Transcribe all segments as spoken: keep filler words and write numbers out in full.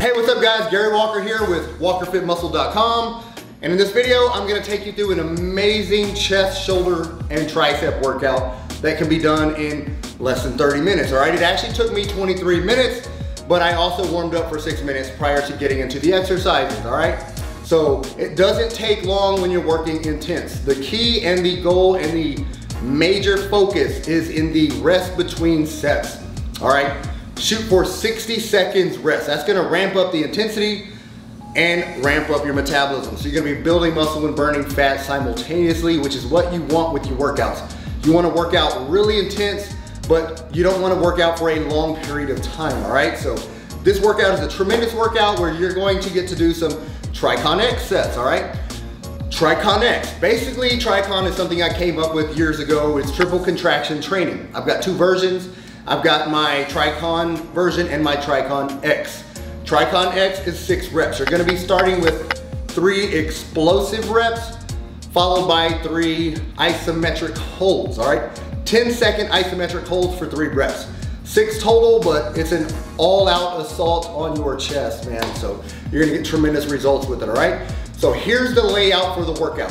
Hey, what's up guys? Gary Walker here with Walker Fit Muscle dot com. And in this video, I'm gonna take you through an amazing chest, shoulder, and tricep workout that can be done in less than thirty minutes, all right? It actually took me twenty-three minutes, but I also warmed up for six minutes prior to getting into the exercises, all right? So it doesn't take long when you're working intense. The key and the goal and the major focus is in the rest between sets, all right? Shoot for sixty seconds rest. That's gonna ramp up the intensity and ramp up your metabolism. So you're gonna be building muscle and burning fat simultaneously, which is what you want with your workouts. You wanna work out really intense, but you don't wanna work out for a long period of time, all right? So this workout is a tremendous workout where you're going to get to do some Tricon X sets, all right? Tricon X, basically Tricon is something I came up with years ago. It's triple contraction training. I've got two versions. I've got my Tricon version and my Tricon X. Tricon X is six reps. You're gonna be starting with three explosive reps, followed by three isometric holds, all right? ten second isometric holds for three reps. Six total, but it's an all-out assault on your chest, man. So you're gonna get tremendous results with it, all right? So here's the layout for the workout.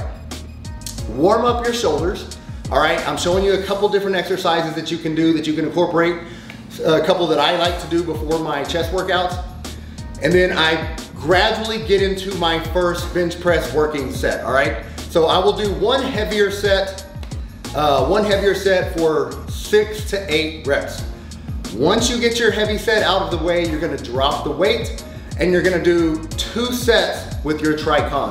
Warm up your shoulders. All right, I'm showing you a couple different exercises that you can do that you can incorporate. A couple that I like to do before my chest workouts. And then I gradually get into my first bench press working set, all right? So I will do one heavier set, uh, one heavier set for six to eight reps. Once you get your heavy set out of the way, you're gonna drop the weight and you're gonna do two sets with your Tricon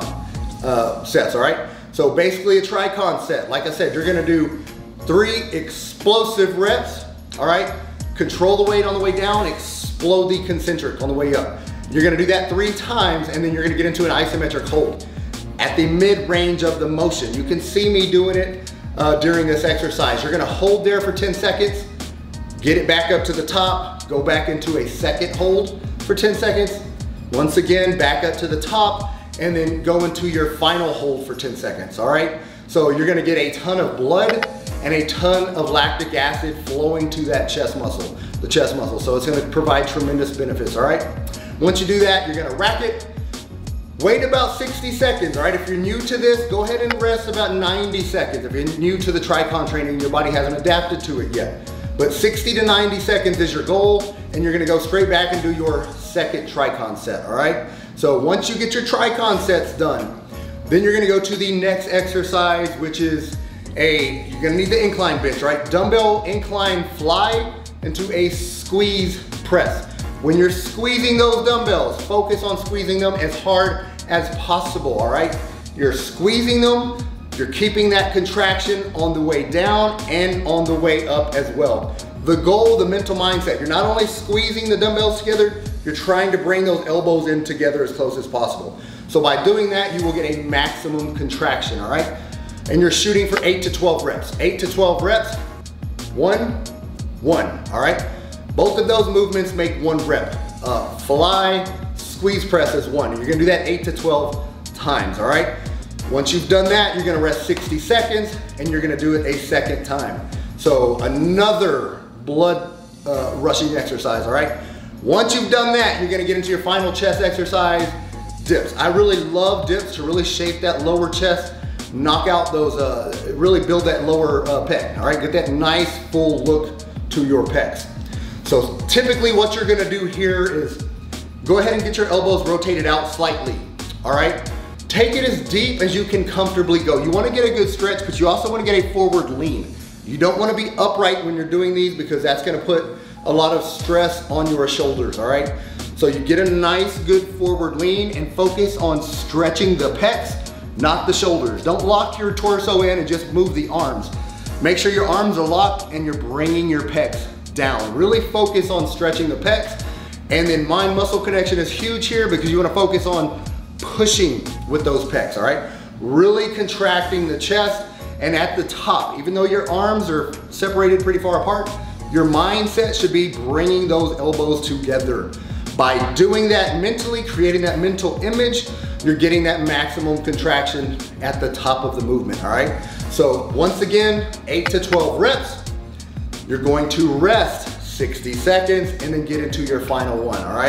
uh, sets, all right? So basically a Tricon set. Like I said, you're gonna do three explosive reps, all right? Control the weight on the way down, explode the concentric on the way up. You're gonna do that three times and then you're gonna get into an isometric hold at the mid-range of the motion. You can see me doing it uh, during this exercise. You're gonna hold there for ten seconds, get it back up to the top, go back into a second hold for ten seconds. Once again, back up to the top, and then go into your final hold for ten seconds, all right? So you're gonna get a ton of blood and a ton of lactic acid flowing to that chest muscle, the chest muscle. So it's gonna provide tremendous benefits, all right? Once you do that, you're gonna rack it. Wait about sixty seconds, all right? If you're new to this, go ahead and rest about ninety seconds. If you're new to the Tricon training, your body hasn't adapted to it yet. But sixty to ninety seconds is your goal, and you're gonna go straight back and do your second Tricon set, all right? So once you get your Tricon sets done, then you're gonna go to the next exercise, which is a, you're gonna need the incline bench, right? Dumbbell incline fly into a squeeze press. When you're squeezing those dumbbells, focus on squeezing them as hard as possible, all right? You're squeezing them, you're keeping that contraction on the way down and on the way up as well. The goal, the mental mindset, you're not only squeezing the dumbbells together, you're trying to bring those elbows in together as close as possible. So by doing that, you will get a maximum contraction, all right? And you're shooting for eight to twelve reps. eight to twelve reps, one, one, all right? Both of those movements make one rep. Uh, fly, squeeze press is one. And you're gonna do that eight to twelve times, all right? Once you've done that, you're gonna rest sixty seconds and you're gonna do it a second time. So another blood uh, rushing exercise, all right? Once you've done that, you're gonna get into your final chest exercise, dips. I really love dips to really shape that lower chest, knock out those, uh, really build that lower uh, pec, all right? Get that nice full look to your pecs. So typically what you're gonna do here is go ahead and get your elbows rotated out slightly, all right? Take it as deep as you can comfortably go. You wanna get a good stretch, but you also wanna get a forward lean. You don't wanna be upright when you're doing these because that's gonna put a lot of stress on your shoulders, all right? So you get a nice, good forward lean and focus on stretching the pecs, not the shoulders. Don't lock your torso in and just move the arms. Make sure your arms are locked and you're bringing your pecs down. Really focus on stretching the pecs. And then mind-muscle connection is huge here because you wanna focus on pushing with those pecs, all right? Really contracting the chest and at the top, even though your arms are separated pretty far apart, your mindset should be bringing those elbows together. By doing that mentally, creating that mental image, you're getting that maximum contraction at the top of the movement, all right? So once again, eight to twelve reps, you're going to rest sixty seconds and then get into your final one, all right?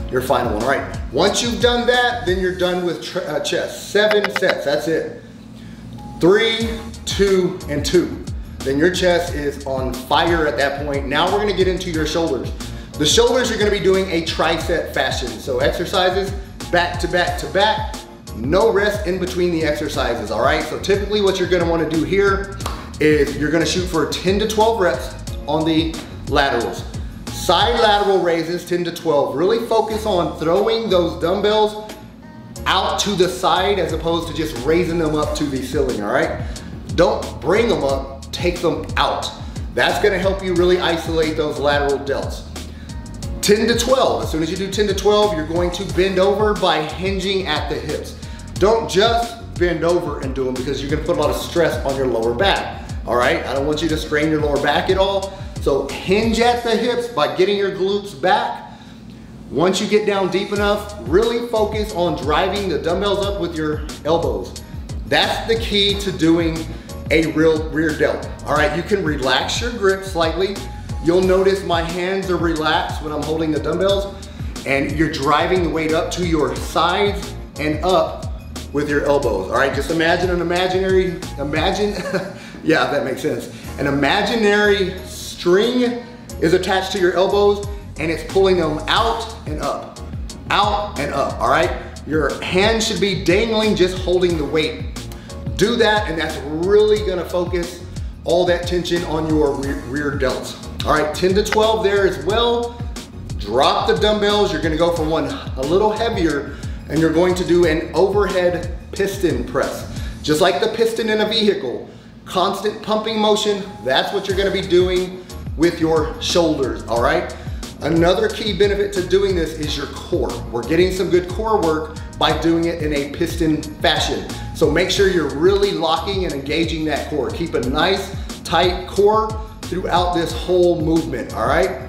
your final one. All right, once you've done that, then you're done with uh, chest. Seven sets, that's it. Three, two, and two. Then your chest is on fire at that point. Now we're gonna get into your shoulders. The shoulders, you're gonna be doing a tricep fashion. So exercises, back to back to back, no rest in between the exercises, all right? So typically what you're gonna wanna do here is you're gonna shoot for ten to twelve reps on the laterals. Side lateral raises, ten to twelve. Really focus on throwing those dumbbells out to the side as opposed to just raising them up to the ceiling, all right? Don't bring them up, take them out. That's gonna help you really isolate those lateral delts. ten to twelve, as soon as you do ten to twelve, you're going to bend over by hinging at the hips. Don't just bend over and do them because you're gonna put a lot of stress on your lower back, all right? I don't want you to strain your lower back at all. So hinge at the hips by getting your glutes back. Once you get down deep enough, really focus on driving the dumbbells up with your elbows. That's the key to doing a real rear delt. All right, you can relax your grip slightly. You'll notice my hands are relaxed when I'm holding the dumbbells, and you're driving the weight up to your sides and up with your elbows. All right, just imagine an imaginary, imagine, yeah, that makes sense. An imaginary string is attached to your elbows and it's pulling them out and up, out and up, all right? Your hand should be dangling, just holding the weight. Do that, and that's really gonna focus all that tension on your rear, rear delts. All right, ten to twelve there as well. Drop the dumbbells. You're gonna go for one a little heavier, and you're going to do an overhead piston press. Just like the piston in a vehicle, constant pumping motion, that's what you're gonna be doing with your shoulders, all right? Another key benefit to doing this is your core. We're getting some good core work by doing it in a piston fashion. So make sure you're really locking and engaging that core. Keep a nice, tight core throughout this whole movement, all right?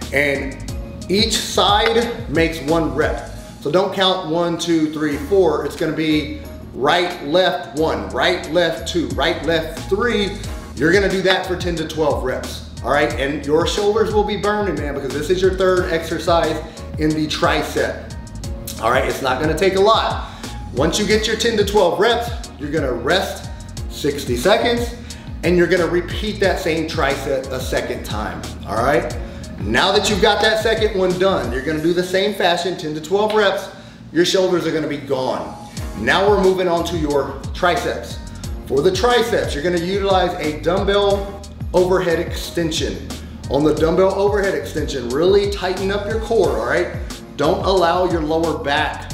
And each side makes one rep. So don't count one, two, three, four. It's gonna be right, left, one, right, left, two, right, left, three. You're gonna do that for ten to twelve reps, all right? And your shoulders will be burning, man, because this is your third exercise in the tricep. All right, it's not gonna take a lot. Once you get your ten to twelve reps, you're gonna rest sixty seconds, and you're gonna repeat that same tricep a second time, all right? Now that you've got that second one done, you're gonna do the same fashion, ten to twelve reps, your shoulders are gonna be gone. Now we're moving on to your triceps. For the triceps, you're gonna utilize a dumbbell overhead extension. On the dumbbell overhead extension, really tighten up your core, all right? Don't allow your lower back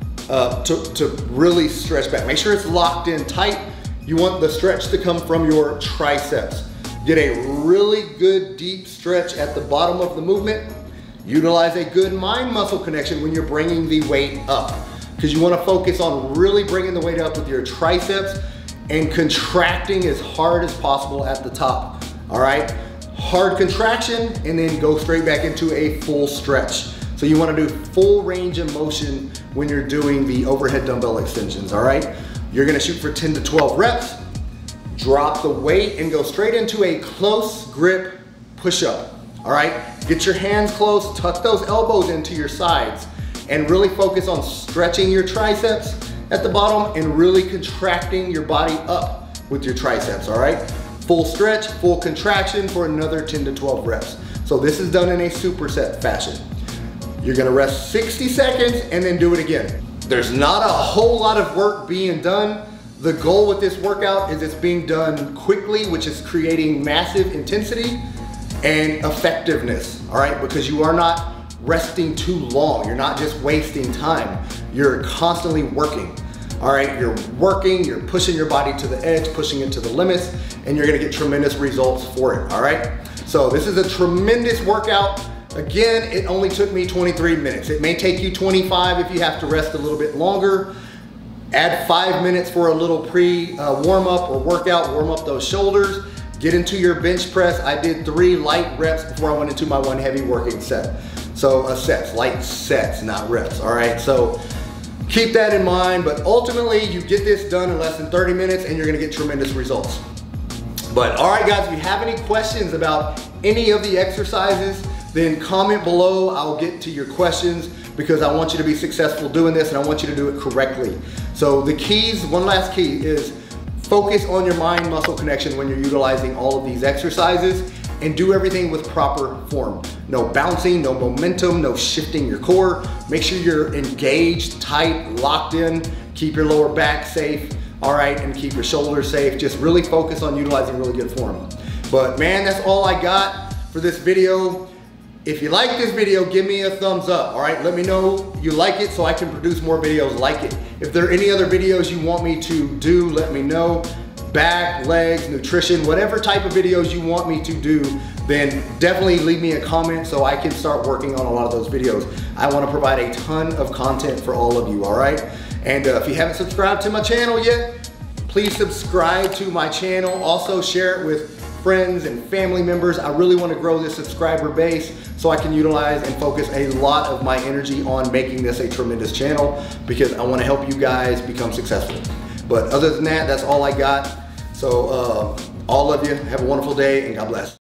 uh, to, to really stretch back. Make sure it's locked in tight. You want the stretch to come from your triceps. Get a really good deep stretch at the bottom of the movement. Utilize a good mind muscle connection when you're bringing the weight up, because you want to focus on really bringing the weight up with your triceps and contracting as hard as possible at the top, all right? Hard contraction and then go straight back into a full stretch. So you want to do full range of motion when you're doing the overhead dumbbell extensions, all right? You're going to shoot for ten to twelve reps. Drop the weight and go straight into a close grip push-up, all right? Get your hands close, tuck those elbows into your sides, and really focus on stretching your triceps at the bottom and really contracting your body up with your triceps, all right? Full stretch, full contraction for another ten to twelve reps. So this is done in a superset fashion. You're gonna rest sixty seconds and then do it again. There's not a whole lot of work being done. The goal with this workout is it's being done quickly, which is creating massive intensity and effectiveness, all right? Because you are not resting too long. You're not just wasting time. You're constantly working, all right? You're working, you're pushing your body to the edge, pushing it to the limits, and you're gonna get tremendous results for it, all right? So this is a tremendous workout. Again, it only took me twenty-three minutes. It may take you twenty-five if you have to rest a little bit longer. Add five minutes for a little pre uh, warm up or workout, warm up those shoulders. Get into your bench press. I did three light reps before I went into my one heavy working set. So uh, sets, light sets, not reps, all right? So keep that in mind, but ultimately you get this done in less than thirty minutes and you're gonna get tremendous results. But all right guys, if you have any questions about any of the exercises, then comment below. I'll get to your questions because I want you to be successful doing this and I want you to do it correctly. So the keys, one last key is focus on your mind muscle connection when you're utilizing all of these exercises, and do everything with proper form. No bouncing, no momentum, no shifting your core. Make sure you're engaged, tight, locked in. Keep your lower back safe, all right, and keep your shoulders safe. Just really focus on utilizing really good form. But man, that's all I got for this video. If you like this video, give me a thumbs up, all right? Let me know you like it so I can produce more videos like it. If there are any other videos you want me to do, let me know. Back, legs, nutrition, whatever type of videos you want me to do, then definitely leave me a comment so I can start working on a lot of those videos. I wanna provide a ton of content for all of you, all right? And uh, if you haven't subscribed to my channel yet, please subscribe to my channel. Also share it with friends and family members. I really want to grow this subscriber base so I can utilize and focus a lot of my energy on making this a tremendous channel because I want to help you guys become successful. But other than that, that's all I got. So uh, all of you have a wonderful day and God bless.